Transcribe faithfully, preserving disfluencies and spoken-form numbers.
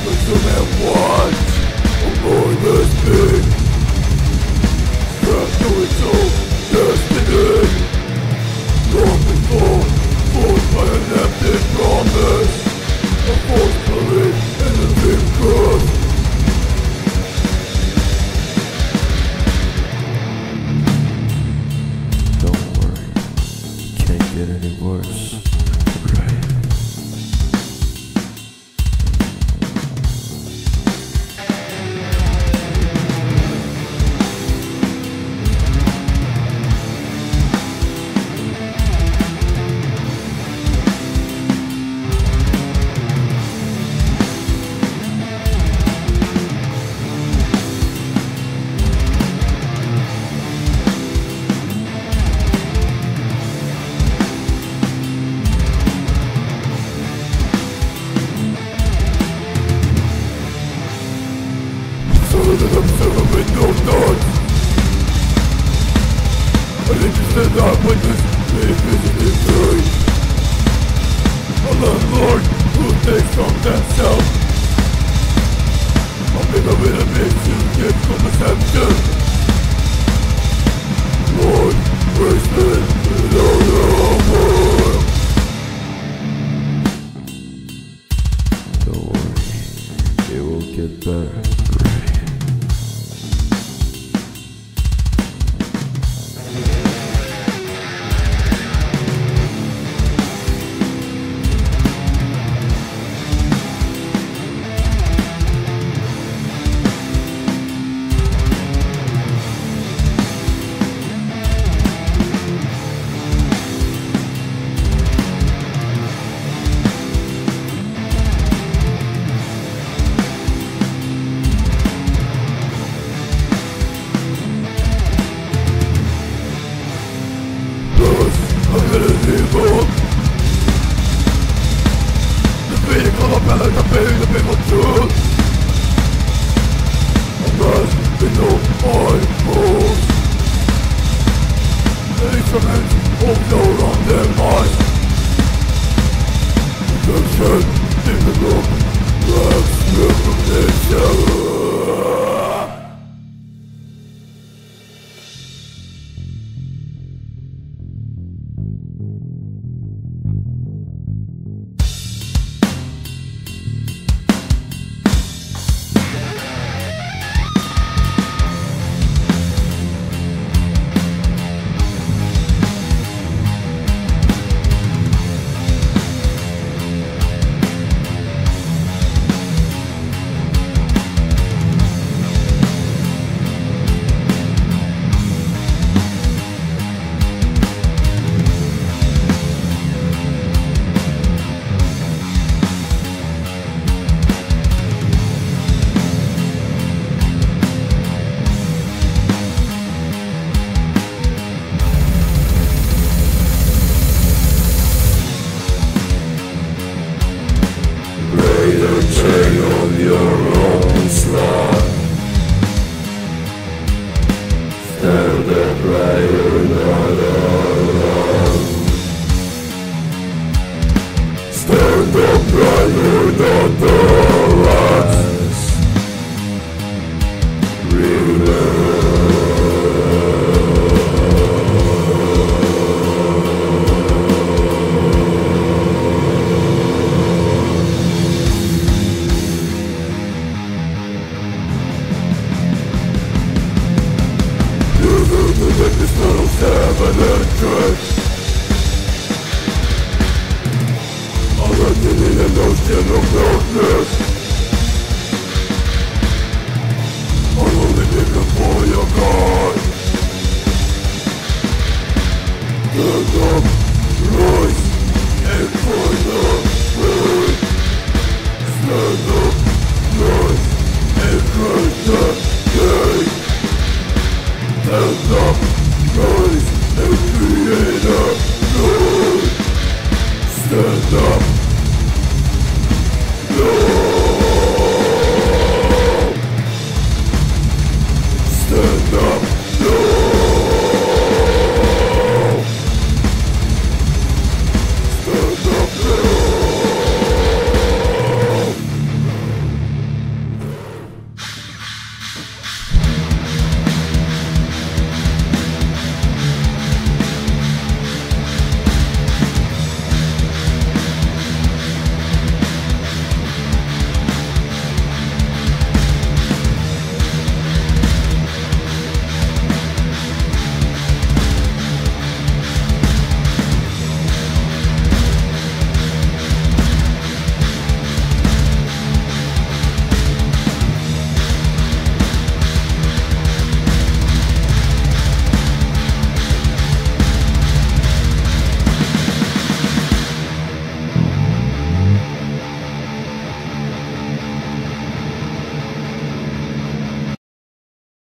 consume at once. A mindless being, trapped to its own destiny. Long before, forced by an empty promise, a false belief in the big truth. Don't worry, can't get any worse. Right? Some of themself with no thoughts. Uninterested eyewitness, they physically free. A landlord who takes from themself. Amoeba with a misused conception. Lord, wasted without your world. Don't worry, it will get better. I'm gonna leave up. The feeling of a pallet, the pain, the painful truth. A man with no eyeballs. The instruments of no wrong their minds. Redemption in the room, love revelation. Chain on your own slot. Stand up right, you're not alone. Stand up right, you're not the last. This little seven and